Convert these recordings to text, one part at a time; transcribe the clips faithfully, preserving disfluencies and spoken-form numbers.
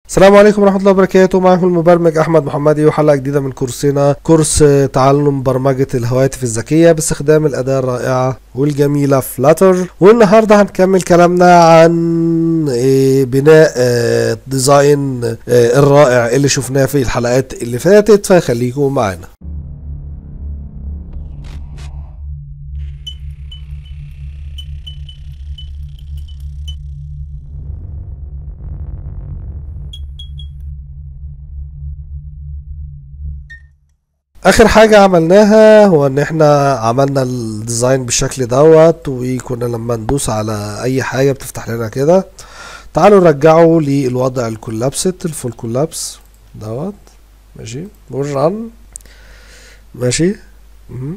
السلام عليكم ورحمة الله وبركاته. معكم المبرمج أحمد محمدي وحلقة جديدة من كورسنا، كورس تعلم برمجة الهواتف الذكية باستخدام الأداة الرائعة والجميلة فلاتر. والنهاردة هنكمل كلامنا عن بناء ديزاين الرائع اللي شفناه في الحلقات اللي فاتت، فخليكم معنا. اخر حاجة عملناها هو ان احنا عملنا الديزاين بالشكل دوت، وكنا لما ندوس على اي حاجة بتفتح لنا كده. تعالوا نرجعه للوضع الكولابست، الفول كولابس دوت. ماشي، والرن. ماشي. مم.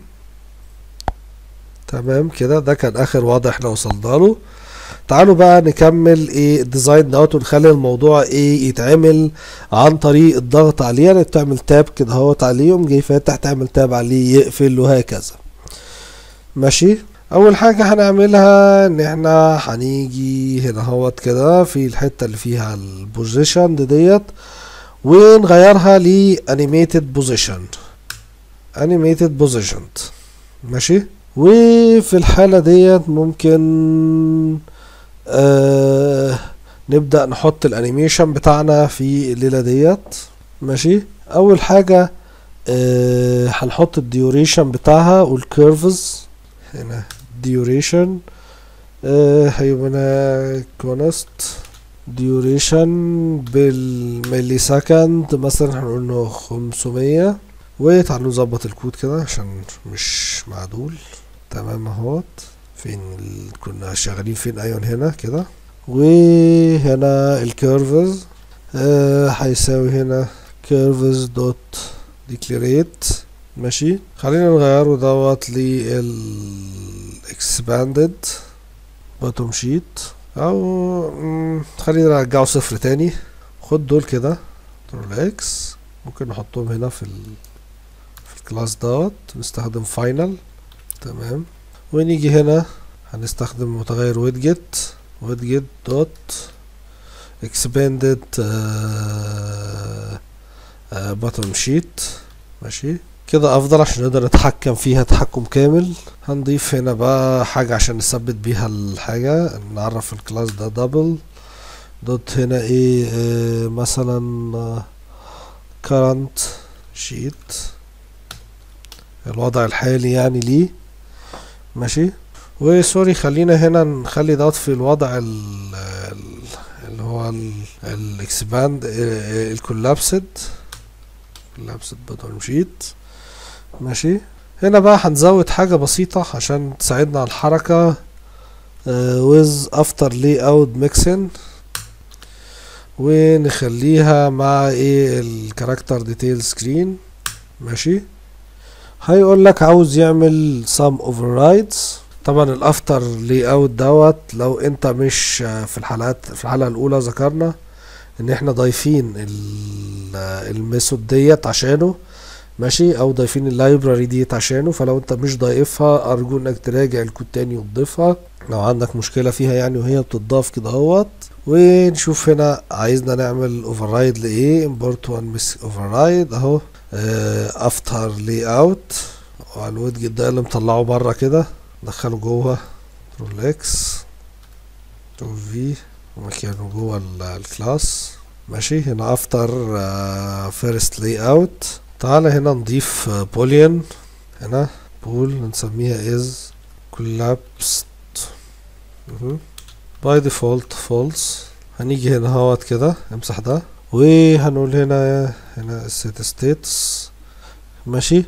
تمام كده، ده كان اخر وضع احنا وصلنا له. تعالوا بقى نكمل ايه الديزاين دوت ونخلي الموضوع ايه يتعمل عن طريق الضغط عليه. يعني تعمل تاب كده اهوت عليه، يقوم جاي فاتح، تعمل تاب عليه يقفل، وهكذا. ماشي. اول حاجة هنعملها ان احنا هنيجي هنا اهوت كده في الحتة اللي فيها البوزيشن ديت، ونغيرها ل animated position animated position. ماشي. وفي الحالة ديت ممكن آه نبدأ نحط الانيميشن بتاعنا في الليلة ديت. ماشي. اول حاجة آه هنحط الديوريشن بتاعها والكيرفز. هنا ديوريشن آه هيبقى كونست ديوريشن بالملي سكند، مثلا هنقول له خمسمية. وتعالوا نظبط الكود كده عشان مش معدول. تمام اهوت. فين ال... كنا شغالين فين؟ ايون هنا كده. وهنا الكيرفز آه هيساوي هنا كيرفز دوت ديكليريت. ماشي. خلينا نغيره دوت لل expanded bottom sheet، او مم. خلينا نرجعه صفر تاني. خد دول كده كنترول اكس، ممكن نحطهم هنا في ال في الكلاس دوت، نستخدم فاينل. تمام. ونيجي هنا هنستخدم متغير ويدجت ويدجت دوت expanded bottom sheet. ماشي كده افضل عشان نقدر نتحكم فيها تحكم كامل. هنضيف هنا بقى حاجة عشان نثبت بيها الحاجة، نعرف الكلاس ده دبل دوت هنا ايه اه مثلا current sheet، الوضع الحالي يعني ليه. ماشي. وسوري، خلينا هنا نخلي دوت في الوضع اللي هو الاكسباند الكولابسد كولابسد بوتون شيت. ماشي. هنا بقى هنزود حاجة بسيطة عشان تساعدنا على الحركة with after layout mixing، ونخليها مع ايه الكاركتر ديتيل سكرين. ماشي. هيقول لك عاوز يعمل some overrides. طبعا الافتر لاي اوت دوت لو انت مش في الحلقات في الحلقه الاولى ذكرنا ان احنا ضايفين الميثود ديت عشانه. ماشي. او ضايفين اللايبراري ديت عشانه، فلو انت مش ضايفها ارجو انك تراجع الكود تاني وتضيفها لو عندك مشكله فيها يعني، وهي بتضاف كده اهوت. ونشوف هنا عايزنا نعمل اوفررايد لايه. import one miss override اهو افتر لاي اوت، وعلى الويدجت ده اللي مطلعه بره كده ندخله جوه كنترول اكس كنترول في ومكانه جوه الكلاس. ماشي. هنا افتر فيرست لاي اوت. تعالى هنا نضيف بوليان. هنا بول نسميها از كولابست باي ديفولت فولس. هنيجي هنا اهوت كده، امسح ده، وهنقول هنا هنا set states. ماشي.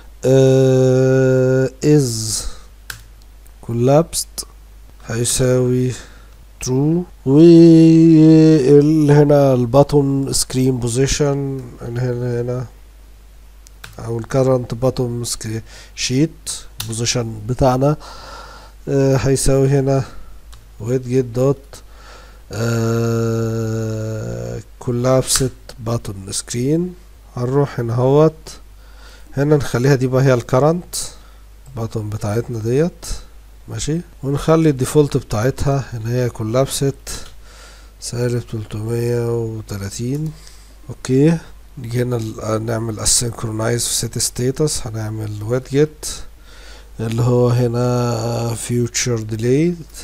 uh, is collapsed هيساوي true. و هنا الباتون سكرين بوزيشن هنا هنا او الكرنت باتون شيت بوزيشن بتاعنا uh, هيساوي هنا widget دوت كولابست باتون سكرين. هنروح هنا اهوت، هنا نخليها دي بقى هي الكرنت باتون بتاعتنا ديت. ماشي. ونخلي الديفولت بتاعتها ان هي كولابست سالب تلتمية وتلاتين. اوكي، نيجي هنا نعمل asynchronized في set status. هنعمل widget اللي هو هنا future delayed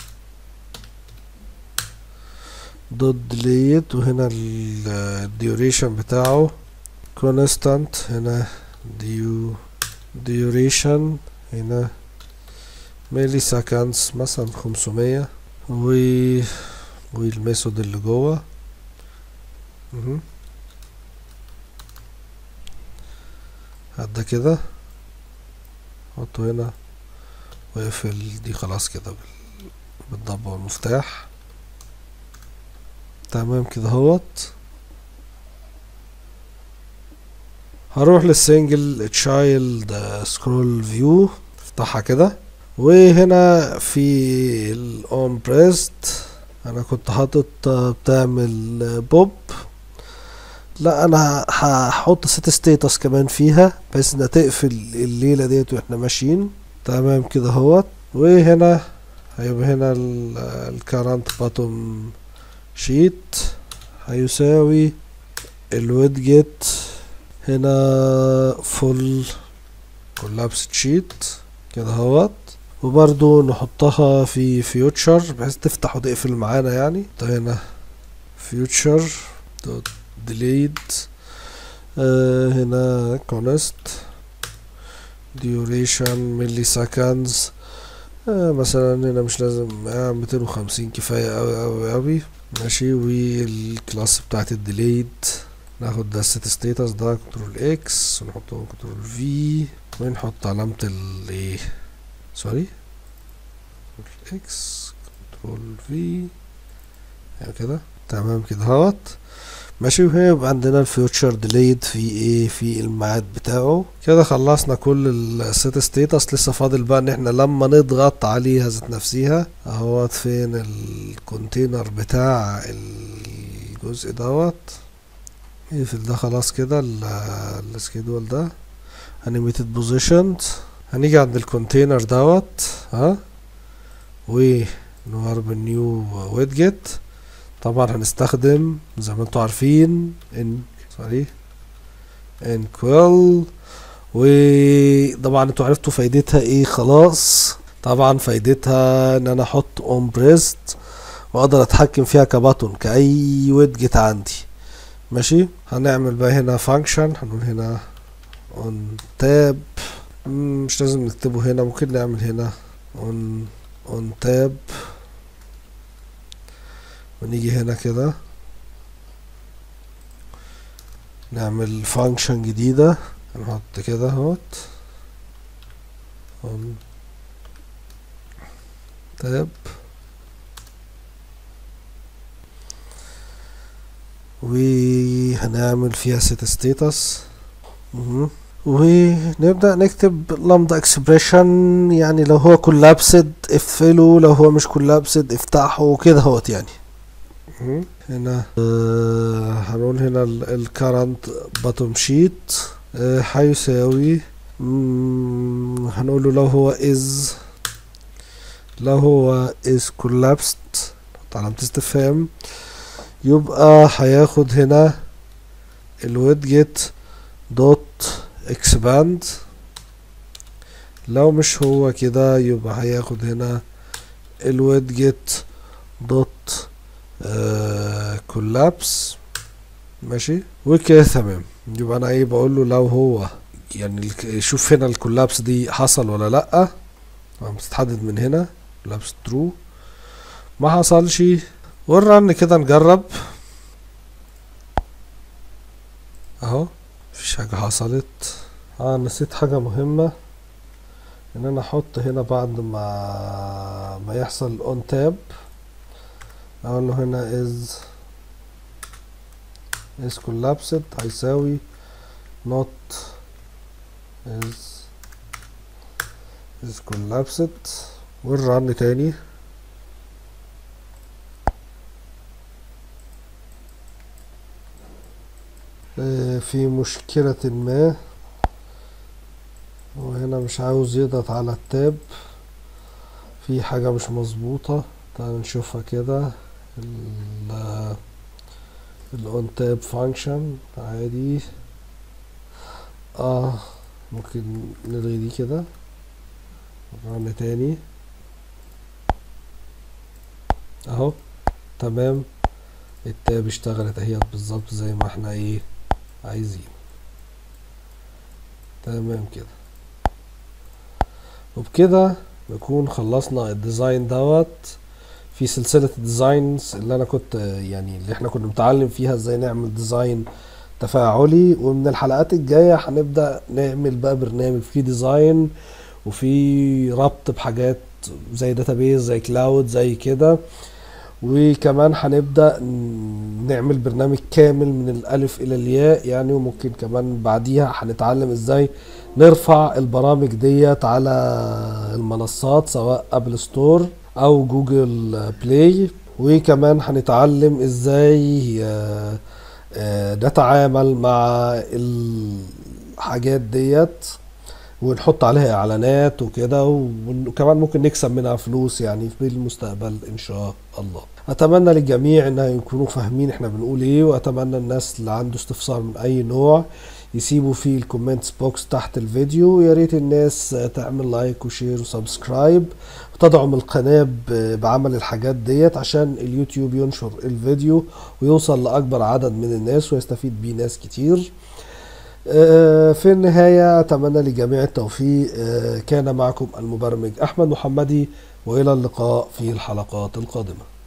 دوت delete، وهنا ال duration بتاعه constant. هنا du duration هنا ميلي seconds مثلا خمسمية، و والميثود اللي جوه هدا كده حطه هنا واقفل دي خلاص كده بالضبة والمفتاح. تمام كده اهوت. هروح للسنجل تشايلد سكرول فيو، افتحها كده، وهنا في الاون بريست انا كنت حاطط بتعمل بوب، لا انا هحط ست ستيتس كمان فيها بحيث انها تقفل الليله ديت واحنا ماشيين. تمام كده اهوت. وهنا هيبقى هنا الكارنت باتوم شيت هيساوي الويدجت هنا فول كولابس شيت كده اهوت. وبرضو نحطها في فيوتشر بحيث تفتح وتقفل معانا يعني. هنا فيوتشر دوت ديليت آه هنا كونست duration ملي سكندز آه مثلا هنا مش لازم آه ميتين وخمسين كفاية اوي اوي اوي ماشي. والكلاس بتاعت الديليت ناخد ده الست ستيتس ده كنترول اكس ونحطه كنترول في ونحط علامة ال ايه سوري كنترول اكس كنترول في يعني كده. تمام كده اهوت ماشي. وهيبقى عندنا الفيوتشر ديليد في ايه في الميعاد بتاعه. كده خلصنا كل الست ستيتس. لسه فاضل بقى ان احنا لما نضغط عليها ذات نفسها اهوت فين الكونتينر بتاع الجزء دوت يقفل ده خلاص كده السكيدول ده animated positions. هنيجي عند الكونتينر دوت ها ونغير بالنيو ويدجت. طبعا هنستخدم زي ما انتوا عارفين ان سوري ان كويل. وطبعا انتوا عرفتوا فايدتها ايه خلاص. طبعا فايدتها ان انا احط اون بريست واقدر اتحكم فيها كباتون كاي ويدجت عندي ماشي. هنعمل بقى هنا فانكشن هنقول هنا اون تاب مش لازم نكتبه هنا ممكن نعمل هنا اون اون تاب ونيجي هنا كده نعمل فانكشن جديدة هنحط كده اهوت اون تاب وهنعمل فيها set status ونبدأ نكتب لامدا اكسبريشن يعني لو هو كولابسد اقفله لو هو مش كولابسد افتحه كده اهوت يعني. هنا آه هنقول هنا الكارنت باتوم شيت آه هيساوي هنقول له لو هو is لو هو is collapsed علامة استفهام يبقى هياخد هنا الويدجت دوت expand. لو مش هو كده يبقى هياخد هنا الويدجت دوت كولابس ماشي. وكده تمام. يبقى انا ايه بقول له لو هو يعني شوف هنا الكولابس دي حصل ولا لا بتتحدد من هنا كولابس ترو ما حصلش. ونرن كده نجرب اهو مفيش حاجة حصلت. اه نسيت حاجة مهمة ان انا احط هنا بعد ما ما يحصل اون تاب اقول له هنا is is collapsed هيساوي not is is collapsed ونرن تاني. في مشكلة ما وهنا مش عاوز يضغط على التاب في حاجة مش مظبوطة. تعال نشوفها كده الاون تاب فانكشن عادي. اه ممكن نلغي دي كده، رن تاني اهو تمام. التاب اشتغلت اهي بالظبط زي ما احنا ايه عايزين. تمام كده. وبكده نكون خلصنا الديزاين دوت في سلسلة الديزاينز اللي انا كنت يعني اللي احنا كنا بنتعلم فيها ازاي نعمل ديزاين تفاعلي. ومن الحلقات الجاية هنبدأ نعمل بقى برنامج فيه ديزاين وفي ربط بحاجات زي داتابيز زي كلاود زي كده. وكمان هنبدأ نعمل برنامج كامل من الألف إلى الياء يعني. وممكن كمان بعديها هنتعلم ازاي نرفع البرامج ديت على المنصات سواء أبل ستور أو جوجل بلاي. وكمان هنتعلم ازاي نتعامل مع الحاجات ديت ونحط عليها اعلانات وكده، وكمان ممكن نكسب منها فلوس يعني في المستقبل ان شاء الله. اتمنى للجميع انها يكونوا فاهمين احنا بنقول ايه، واتمنى الناس اللي عنده استفسار من اي نوع يسيبوا في الكومنتس بوكس تحت الفيديو. ويا ريت الناس تعمل لايك وشير وسبسكرايب وتدعم القناة بعمل الحاجات ديت عشان اليوتيوب ينشر الفيديو ويوصل لأكبر عدد من الناس ويستفيد بيه ناس كتير. في النهاية أتمنى لجميع التوفيق. كان معكم المبرمج أحمد محمدي، وإلى اللقاء في الحلقات القادمة.